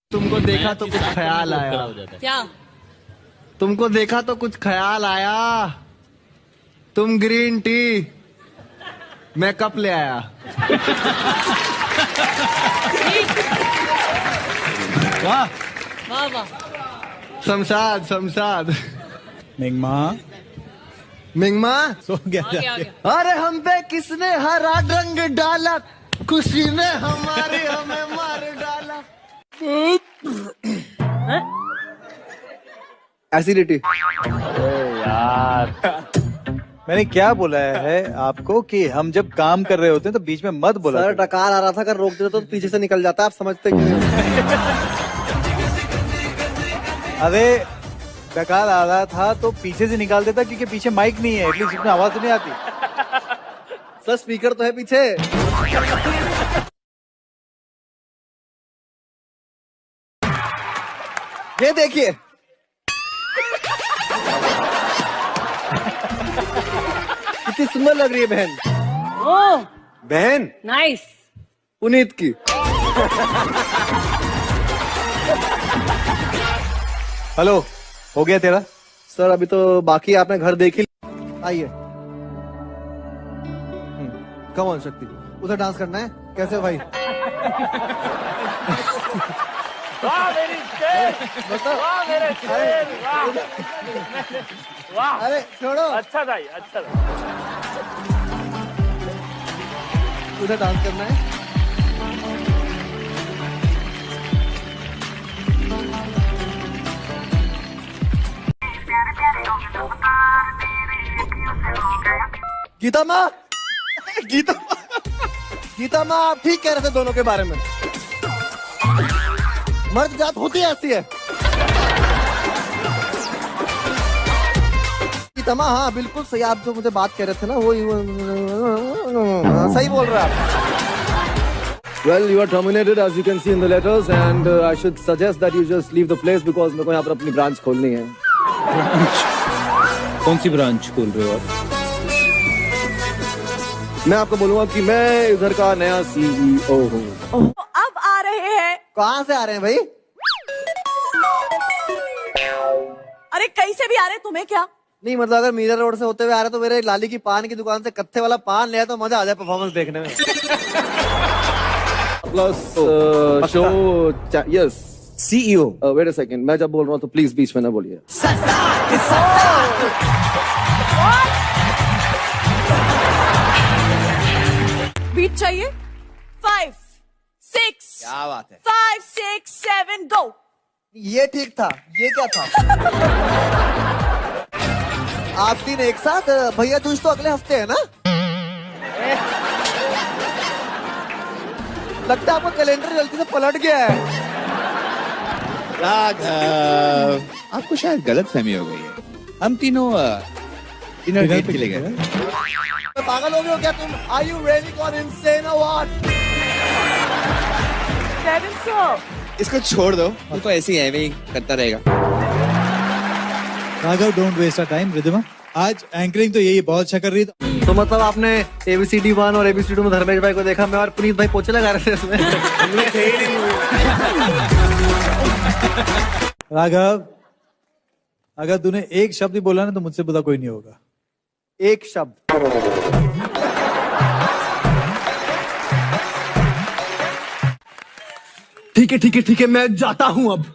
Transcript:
तुमको देखा तो कुछ ख्याल आया। क्या? तुमको देखा तो कुछ ख्याल आया। तुम ग्रीन टी, मैं कप ले आया। वाह वाह वाह। शमशाद शमशाद। मिंगमा मिंगमा सो गया आ गया, आ गया। अरे हम पे किसने हरा रंग डाला, खुशी ने हमारे हमें मार डाला। एसिडिटी। यार मैंने क्या बोला है आपको कि हम जब काम कर रहे होते हैं तो बीच में मत बोला। सर डकार आ रहा था, अगर रोक देते तो पीछे से निकल जाता। आप समझते क्यों नहीं? अरे डकार आ रहा था तो पीछे से निकाल देता क्योंकि पीछे माइक नहीं है, एटलीस्ट इसमें आवाज तो नहीं आती। सर स्पीकर तो है पीछे। ये देखिए, कितनी सुंदर लग रही है बहन। ओह बहन नाइस। पुनीत की। हेलो, हो गया तेरा? सर अभी तो बाकी, आपने घर देख ही। आइए, कम ऑन शक्ति, उधर डांस करना है। कैसे भाई? वाह मेरी शेर, बताओ। वाह मेरे शेर, वाह वाह। अरे छोड़ो, अच्छा था, अच्छा था। उधर डांस करना है। गीता माँ, गीता गीता माँ, आप ठीक कह रहे थे दोनों के बारे में। मर्द जात होती ऐसी है। गीता माँ, हाँ बिल्कुल सही। आप जो मुझे बात कह रहे थे ना, वो सही बोल रहे हैं आप। Well, you are terminated as you can see in the letters, and I should suggest that you just leave the place because मेरे को यहाँ पर अपनी ब्रांच खोलनी है। कौन सी ब्रांच खोल रहे हो आप? मैं आपको बोलूंगा कि मैं इधर का नया CEO हूँ। अब आ रहे हैं। कहाँ से आ रहे हैं भाई? अरे कहीं से भी आ रहे हैं, तुम्हें क्या? नहीं मतलब अगर मीरा रोड से होते हुए आ रहे तो मेरे लाली की पान की दुकान से कत्थे वाला पान ले आए तो मजा आ जाए परफॉर्मेंस देखने में। Plus show, yes CEO। Wait a second, मैं जब बोल रहा हूँ तो प्लीज बीच में ना बोलिए। बीट चाहिए? 5 6 क्या बात है? 5 6 7 गो। ये ठीक था, ये क्या था? आप तीन एक साथ? भैया दूज तो अगले हफ्ते है ना? लगता है आपका कैलेंडर जल्दी से पलट गया है। राघव, आपको शायद गलतफहमी हो गई है। हम तीनों डिनर डेट के लिए गए थे। पागल हो गए हो क्या तुम? Are you really gone insane or what? इसको छोड़ दो, वो तो ऐसे ही है, करता रहेगा। Raghav, don't waste a time. Riddhima, आज एंकरिंग तो यही बहुत अच्छा कर रही है। तो मतलब आपने ABCD 1 और ABCD 2 में धर्मेश भाई को देखा, मैं और पुनीत भाई पोछे लगा रहे थे इसमें। राघव, अगर तूने एक शब्द ही बोला ना तो मुझसे बुरा कोई नहीं होगा। एक शब्द। ठीक है ठीक है ठीक है, मैं जाता हूं अब।